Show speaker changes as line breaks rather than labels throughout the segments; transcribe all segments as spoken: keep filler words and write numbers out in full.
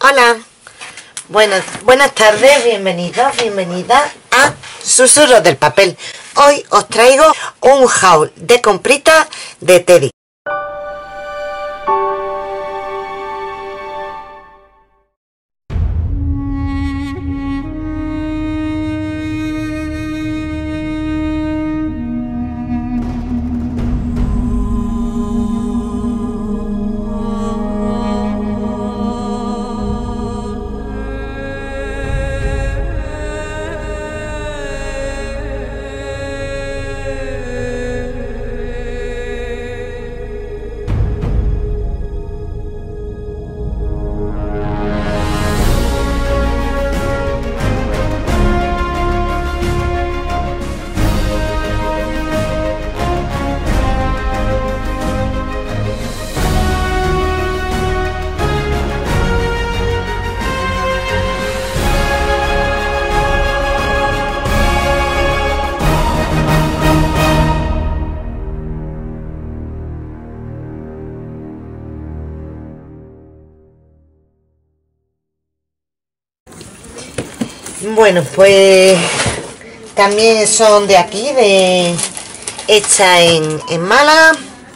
Hola, buenas, buenas tardes, bienvenidos, bienvenidas a Susurros del Papel. Hoy os traigo un haul de compritas de Teddy. Bueno, pues también son de aquí, de hecha en, en Málaga,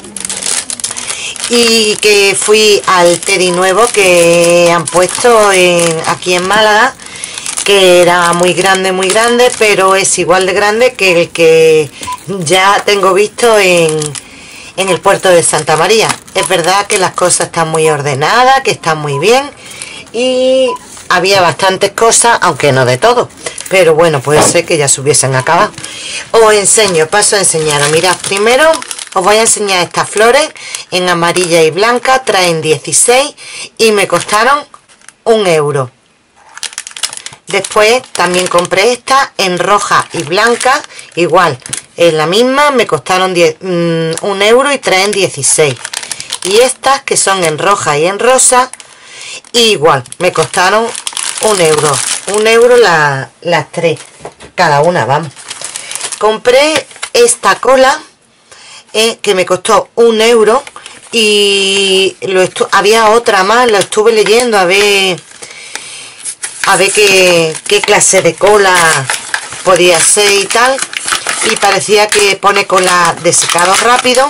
y que fui al Teddy nuevo que han puesto en, aquí en Málaga, que era muy grande, muy grande, pero es igual de grande que el que ya tengo visto en, en el puerto de Santa María. Es verdad que las cosas están muy ordenadas, que están muy bien, y había bastantes cosas, aunque no de todo, pero bueno, puede ser que ya se hubiesen acabado. Os enseño, paso a enseñaros. Mirad, primero os voy a enseñar estas flores en amarilla y blanca, traen dieciséis y me costaron un euro. Después también compré estas en roja y blanca, igual, es la misma, me costaron diez, um, un euro y traen dieciséis. Y estas que son en roja y en rosa, igual, me costaron un euro, un euro la, las tres, cada una, vamos. Compré esta cola eh, que me costó un euro y lo había otra más, lo estuve leyendo a ver, a ver qué, qué clase de cola podía ser y tal, y parecía que pone cola de secado rápido,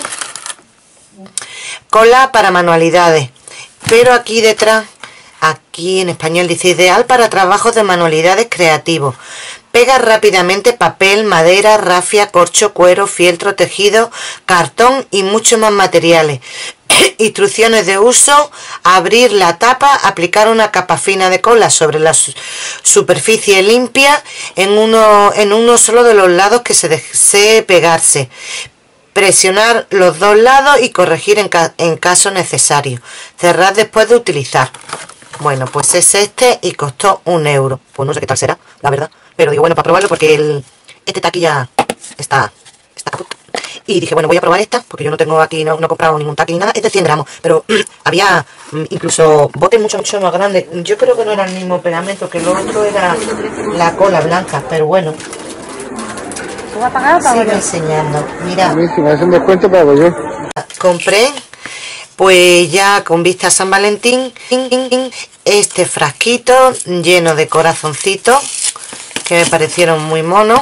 cola para manualidades, pero aquí detrás, aquí en español dice ideal para trabajos de manualidades creativos. Pega rápidamente papel, madera, rafia, corcho, cuero, fieltro, tejido, cartón y muchos más materiales. Instrucciones de uso: abrir la tapa, aplicar una capa fina de cola sobre la su superficie limpia en uno, en uno solo de los lados que se desee pegarse. Presionar los dos lados y corregir en, ca en caso necesario. Cerrar después de utilizar. Bueno, pues es este y costó un euro. Pues no sé qué tal será, la verdad. Pero digo, bueno, para probarlo, porque el, este taquilla está, está caput. Y dije, bueno, voy a probar esta, porque yo no tengo aquí, no, no he comprado ningún taqui ni nada. Es de cien gramos, pero había incluso botes mucho, mucho más grandes. Yo creo que no era el mismo pegamento, que lo otro era la cola blanca, pero bueno.
¿Tú vas a pagar o pago
Sigo
yo?
enseñando, mira.
A mí, si me hacen descuento, pago yo.
Compré, pues ya con vista a San Valentín, este frasquito lleno de corazoncitos que me parecieron muy monos.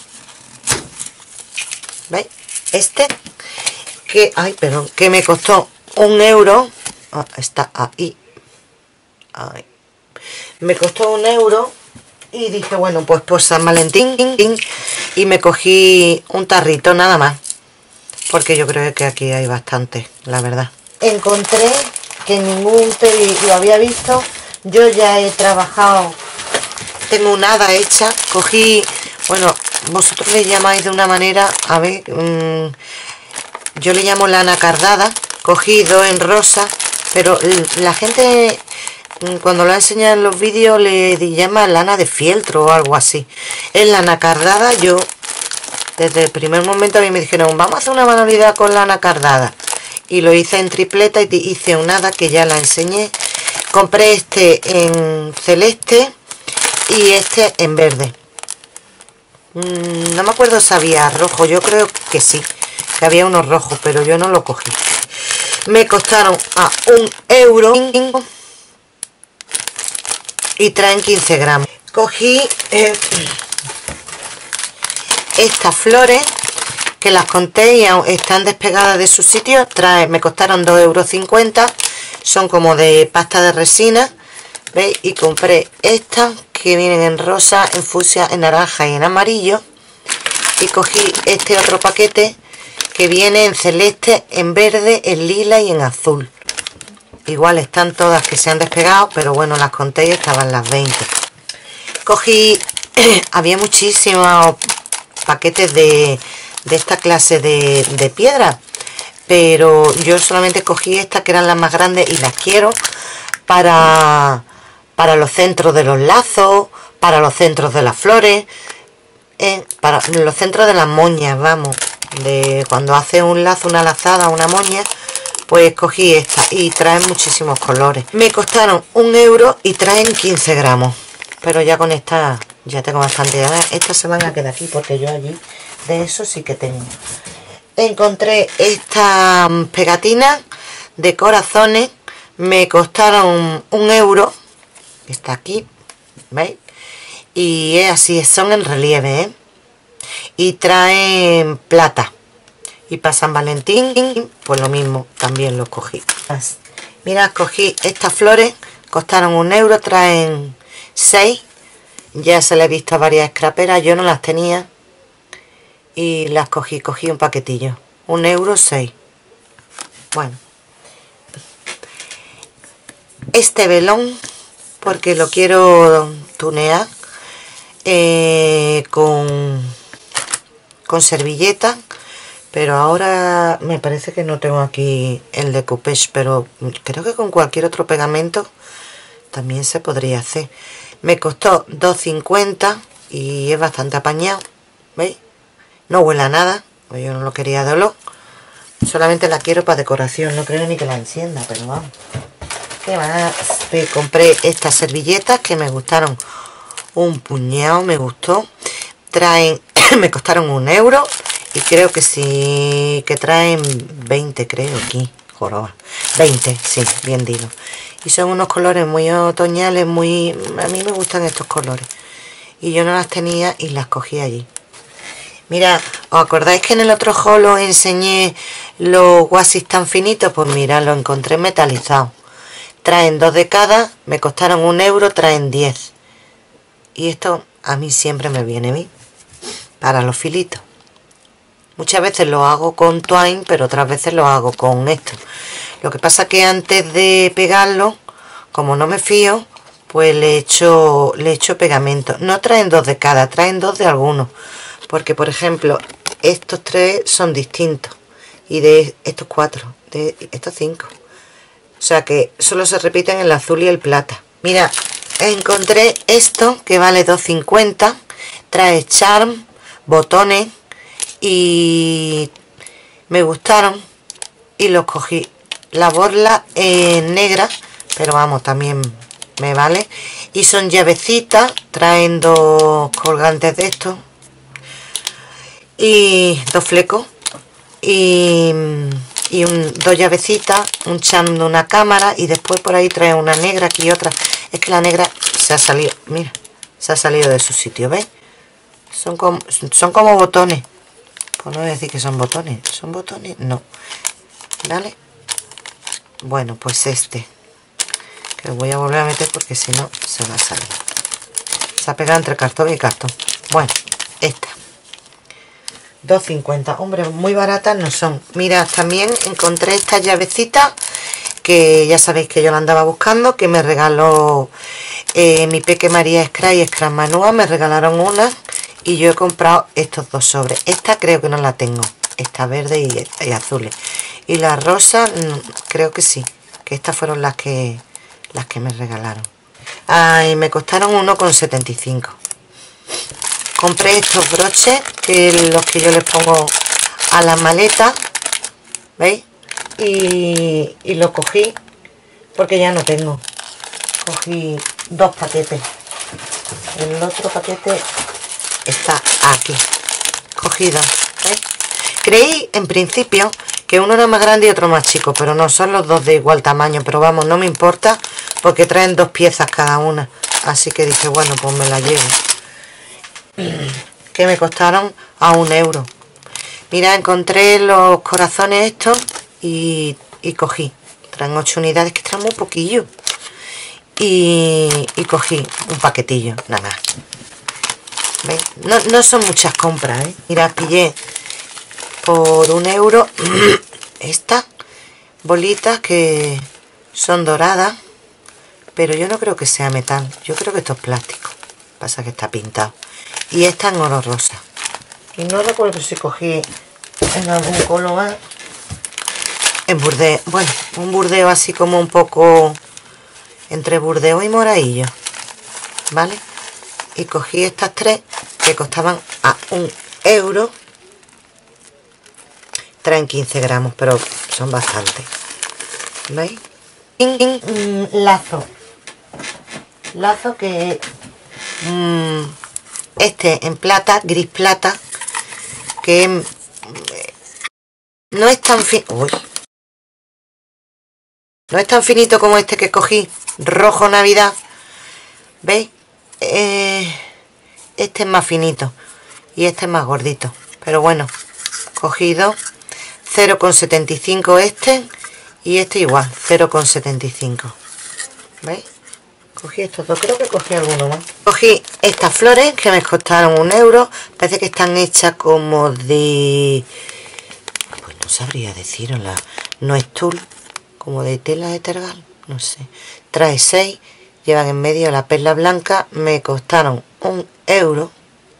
¿Veis? Este que, ay, perdón, que me costó un euro. Ah, está ahí. Ay. Me costó un euro y dije, bueno, pues por San Valentín, y me cogí un tarrito nada más, porque yo creo que aquí hay bastante, la verdad. Encontré que ningún Teddy lo había visto. Yo ya he trabajado, tengo una hada hecha, cogí, bueno, vosotros le llamáis de una manera, a ver, mmm, yo le llamo lana cardada, cogí dos en rosa, pero la gente cuando lo enseñan en los vídeos le llama lana de fieltro o algo así. Es lana cardada. Yo desde el primer momento a mí me dijeron, vamos a hacer una manualidad con lana cardada, y lo hice en tripleta y hice un hada que ya la enseñé. Compré este en celeste y este en verde. No me acuerdo si había rojo, yo creo que sí, que había unos rojos, pero yo no lo cogí. Me costaron a un euro. y traen quince gramos. Cogí eh, estas flores que las conté y aún están despegadas de su sitio. Trae, me costaron dos euros cincuenta, son como de pasta de resina, ¿veis? Y compré estas que vienen en rosa, en fucsia, en naranja y en amarillo. Y cogí este otro paquete que viene en celeste, en verde, en lila y en azul. Igual están todas que se han despegado, pero bueno, las conté y estaban las veinte. Cogí, había muchísimos paquetes de, de esta clase de, de piedra, pero yo solamente cogí estas que eran las más grandes y las quiero para, para los centros de los lazos, para los centros de las flores, eh, para los centros de las moñas, vamos, de cuando hace un lazo, una lazada, una moña. Pues cogí esta y traen muchísimos colores. Me costaron un euro y traen quince gramos. Pero ya con esta ya tengo bastante. Estas se van a quedar aquí porque yo allí de eso sí que tengo. Encontré estas pegatinas de corazones. Me costaron un euro. Está aquí, ¿veis? Y es así, son en relieve, ¿eh? Y traen plata. Y para San Valentín, pues lo mismo, también los cogí. Mira, cogí estas flores, costaron un euro, traen seis. Ya se las he visto a varias scraperas, yo no las tenía. Y las cogí, cogí un paquetillo. Un euro, seis. Bueno. Este velón, porque lo quiero tunear eh, con, con servilleta. Pero ahora me parece que no tengo aquí el de Coupage, pero creo que con cualquier otro pegamento también se podría hacer. Me costó dos cincuenta y es bastante apañado, ¿veis? No huele a nada, pues yo no lo quería de olor. Solamente la quiero para decoración, no creo ni que la encienda, pero vamos. ¿Qué más? Me compré estas servilletas que me gustaron un puñado, me gustó. Traen, me costaron un euro. Y creo que sí, que traen veinte, creo, aquí, joroba. veinte, sí, bien digo. Y son unos colores muy otoñales, muy... A mí me gustan estos colores. Y yo no las tenía y las cogí allí. Mira, ¿os acordáis que en el otro haul os enseñé los wasis tan finitos? Pues mira, los encontré metalizados. Traen dos de cada, me costaron un euro, traen diez. Y esto a mí siempre me viene bien, para los filitos. Muchas veces lo hago con twine, pero otras veces lo hago con esto. Lo que pasa que antes de pegarlo, como no me fío, pues le echo, le echo pegamento. No traen dos de cada, traen dos de algunos. Porque, por ejemplo, estos tres son distintos. Y de estos cuatro, de estos cinco. O sea que solo se repiten el azul y el plata. Mira, encontré esto que vale dos cincuenta. Trae charm, botones. Y me gustaron y los cogí. La borla es negra, pero vamos, también me vale. Y son llavecitas, traen dos colgantes de estos y dos flecos y, y un, dos llavecitas, un charm de una cámara, y después por ahí trae una negra, aquí otra. Es que la negra se ha salido, mira, se ha salido de su sitio, ¿ves? Son como, son como botones. Pues no voy a decir que son botones. ¿Son botones? No. ¿Vale? Bueno, pues este. Que lo voy a volver a meter porque si no se va a salir. Se ha pegado entre cartón y cartón. Bueno, esta. dos cincuenta. Hombre, muy baratas no son. Mira, también encontré estas llavecitas que ya sabéis que yo la andaba buscando, que me regaló eh, mi peque María Scrap y Scrap Manúa. Me regalaron una. Y yo he comprado estos dos sobres. Esta creo que no la tengo. Esta verde y, y azules. Y la rosa creo que sí. Que estas fueron las que las que me regalaron. Ay, me costaron uno con setenta y cinco. Compré estos broches, que los que yo les pongo a la maleta. ¿Veis? Y, y los cogí porque ya no tengo. Cogí dos paquetes. El otro paquete está aquí, cogido, ¿veis? Creí en principio que uno era más grande y otro más chico, pero no, son los dos de igual tamaño. Pero vamos, no me importa porque traen dos piezas cada una. así que dije, bueno, pues me la llevo. Que me costaron a un euro. Mira, encontré los corazones estos y, y cogí. Traen ocho unidades, que traen muy poquillo. Y, y cogí un paquetillo, nada más. ¿Veis? No, no son muchas compras, ¿eh? Mira, pillé por un euro estas bolitas que son doradas, pero yo no creo que sea metal, yo creo que esto es plástico. Pasa que está pintado. Y esta en oro rosa. Y no recuerdo si cogí en algún color más. En burdeo, bueno, un burdeo así como un poco entre burdeo y moradillo, ¿vale? Y cogí estas tres que costaban a un euro. Traen quince gramos, pero son bastantes. ¿Veis? Lazo. Lazo que... Mmm, este en plata, gris plata, que no es tan fin... Uy. No es tan finito como este que cogí, rojo Navidad. ¿Veis? Eh, este es más finito y este es más gordito. Pero bueno, cogido cero coma setenta y cinco este y este igual, cero coma setenta y cinco. ¿Veis? Cogí estos dos, creo que cogí alguno más. Cogí estas flores que me costaron un euro. Parece que están hechas como de... Pues no sabría decirosla. No es tul, como de tela de tergal, no sé. Trae seis, llevan en medio la perla blanca. Me costaron un euro.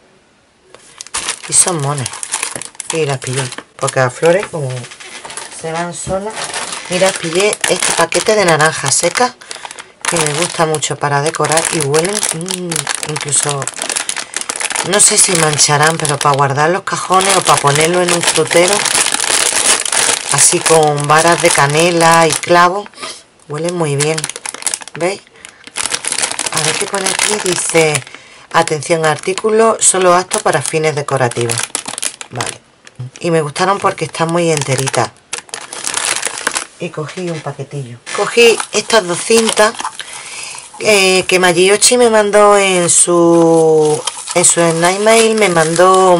Y son monas. Y las pillé, porque las flores como se van solas. Mira, pillé este paquete de naranjas secas, que me gusta mucho para decorar y huelen, mmm, incluso no sé si mancharán, pero para guardar los cajones o para ponerlo en un frutero así con varas de canela y clavo, huelen muy bien. ¿Veis? A ver qué pone aquí. Dice: atención, artículo solo apto para fines decorativos. Vale, y me gustaron porque están muy enteritas. Y cogí un paquetillo. Cogí estas dos cintas Eh, que Magiochi me mandó en su en su email, me mandó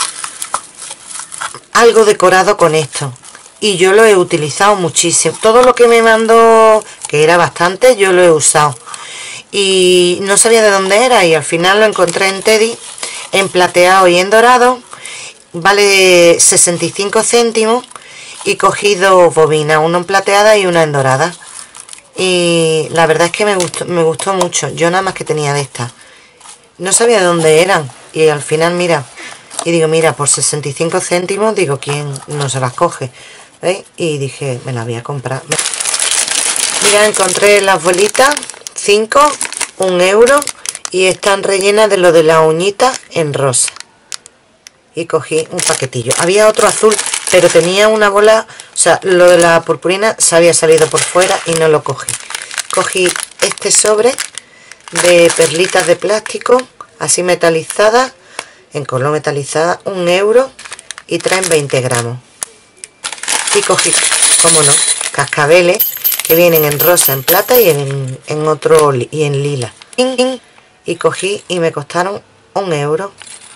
algo decorado con esto y yo lo he utilizado muchísimo. Todo lo que me mandó, que era bastante, yo lo he usado y no sabía de dónde era, y al final lo encontré en Teddy, en plateado y en dorado. Vale sesenta y cinco céntimos y cogí dos bobinas, una en plateada y una en dorada. Y la verdad es que me gustó, me gustó mucho. Yo nada más que tenía de estas, no sabía de dónde eran, y al final mira, y digo, mira, por sesenta y cinco céntimos, digo, ¿quién no se las coge? ¿Veis? Y dije, me las voy a comprar. Mira, encontré las bolitas, cinco, un euro, y están rellenas de lo de la uñita en rosa. Y cogí un paquetillo. Había otro azul, pero tenía una bola, o sea, lo de la purpurina se había salido por fuera y no lo cogí. Cogí este sobre de perlitas de plástico, así metalizadas, en color metalizada, un euro, y traen veinte gramos. Y cogí, como no, cascabeles que vienen en rosa, en plata y en, en otro, y en lila. Y cogí y me costaron un euro.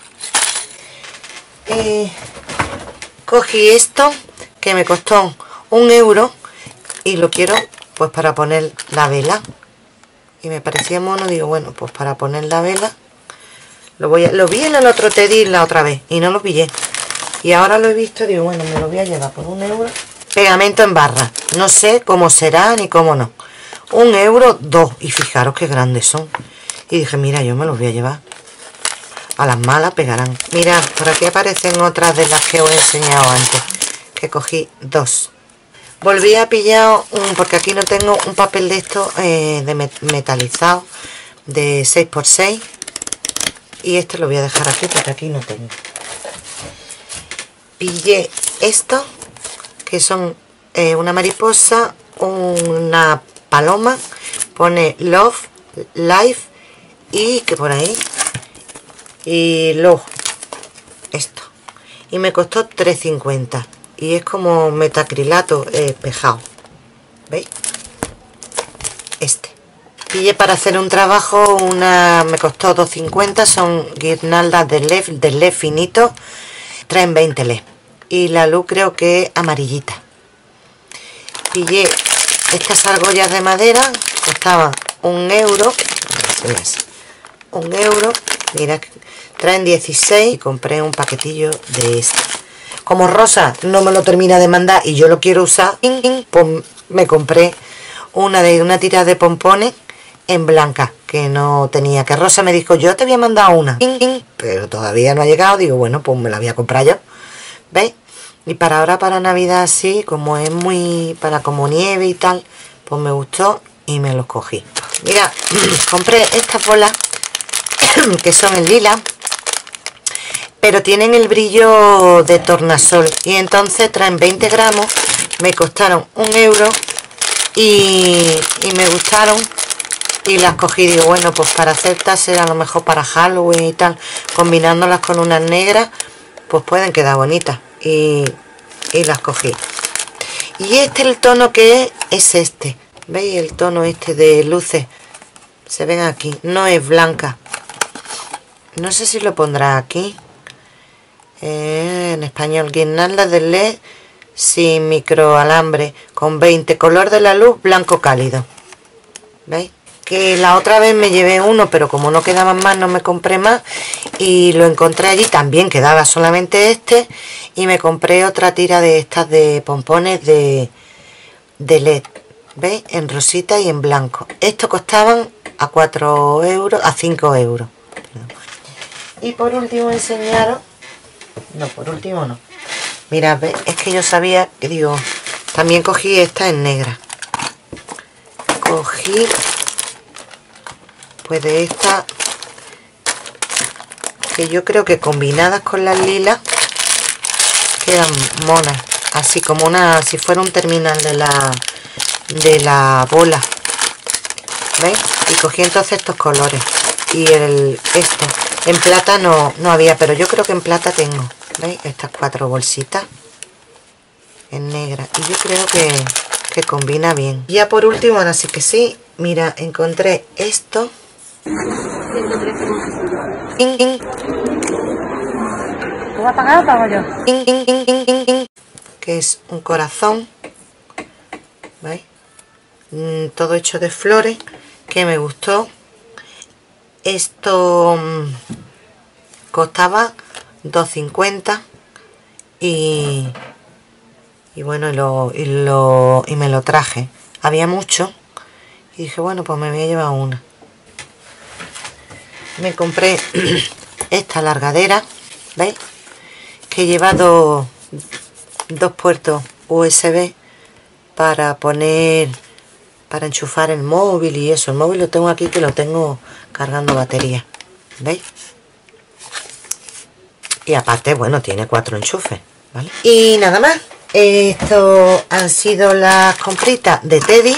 Eh, cogí esto que me costó un euro y lo quiero pues para poner la vela, y me parecía mono. Digo, bueno, pues para poner la vela lo voy a, lo vi en el otro Teddy la otra vez y no lo pillé, y ahora lo he visto. Digo, bueno, me lo voy a llevar por un euro. Pegamento en barra, no sé cómo será ni cómo no. Un euro, dos, y fijaros qué grandes son. Y dije, mira, yo me los voy a llevar. A las malas pegarán. Mirad, por aquí aparecen otras de las que os he enseñado antes, que cogí dos. Volví a pillar un, porque aquí no tengo un papel de esto eh, de metalizado de seis por seis, y este lo voy a dejar aquí porque aquí no tengo. Pillé esto, que son eh, una mariposa, una paloma, pone Love, Life, y que por ahí, y luego esto, y me costó tres cincuenta, y es como metacrilato espejado. ¿Veis? Este Pillé para hacer un trabajo, una me costó dos cincuenta, son guirnaldas de L E D, de L E D finito, traen veinte L E D. Y la luz creo que es amarillita. Pillé estas argollas de madera, costaban un euro, un euro, mira, traen dieciséis y compré un paquetillo de este. Como Rosa no me lo termina de mandar y yo lo quiero usar, pues me compré una de una tira de pompones en blanca, que no tenía, que Rosa me dijo, yo te había mandado una, pero todavía no ha llegado. Digo, bueno, pues me la voy a comprar yo, ¿veis? Y para ahora, para Navidad, así, como es muy, para como nieve y tal, pues me gustó y me los cogí. Mira, compré estas bolas, que son en lila, pero tienen el brillo de tornasol, y entonces traen veinte gramos, me costaron un euro, y, y me gustaron, y las cogí. Digo, bueno, pues para hacer taser, a lo mejor para Halloween y tal, combinándolas con unas negras, pues pueden quedar bonitas, y, y las cogí. Y este, el tono que es, es este, ¿veis? El tono este de luces, se ven aquí, no es blanca, no sé si lo pondrá aquí, eh, en español, guirnaldas de L E D sin microalambre, con veinte, color de la luz, blanco cálido, ¿veis? Que la otra vez me llevé uno, pero como no quedaban más, no me compré más, y lo encontré allí, también quedaba solamente este, y me compré otra tira de estas de pompones de, de L E D, ¿veis? En rosita y en blanco. Estos costaban a cuatro euros, a cinco euros. Y por último enseñaros, no, por último no, mirad, ¿veis? Es que yo sabía que, digo, también cogí esta en negra, cogí pues de esta, que yo creo que combinadas con las lilas quedan monas, así como una, si fuera un terminal de la de la bola, ¿veis? Y cogí entonces estos colores, y el esto en plata no, no había, pero yo creo que en plata tengo, ¿veis? Estas cuatro bolsitas en negra, y yo creo que, que combina bien. Ya por último, ahora sí que sí, mira, encontré esto,
¿Tú vas a pagar o pago yo?
que es un corazón, ¿veis? Mm, todo hecho de flores, que me gustó. Esto mm, costaba dos cincuenta, y, y bueno, y, lo, y, lo, y me lo traje. Había mucho y dije, bueno, pues me voy a llevar una. Me compré esta largadera, ¿veis? Que lleva dos, dos puertos U S B para poner, para enchufar el móvil y eso. El móvil lo tengo aquí, que lo tengo cargando batería, ¿veis? Y aparte, bueno, tiene cuatro enchufes, ¿vale? Y nada más, esto han sido las compritas de Teddy.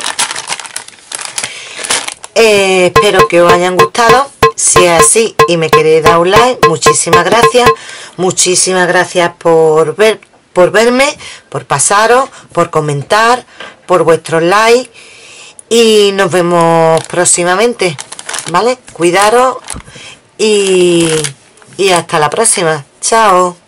Eh, espero que os hayan gustado. Si es así y me queréis dar un like, muchísimas gracias. Muchísimas gracias por ver, por verme, por pasaros, por comentar, por vuestros likes. Y nos vemos próximamente, ¿vale? Cuidaros y, y hasta la próxima. Chao.